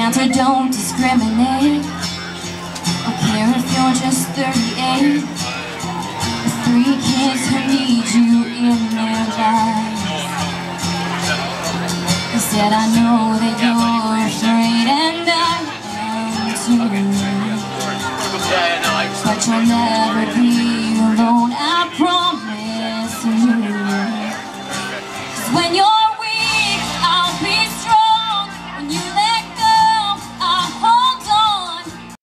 Cancer don't discriminate or care if you're just 38. The 3 kids who need you in their lives. He said, I know that you're afraid and I am too, but you'll never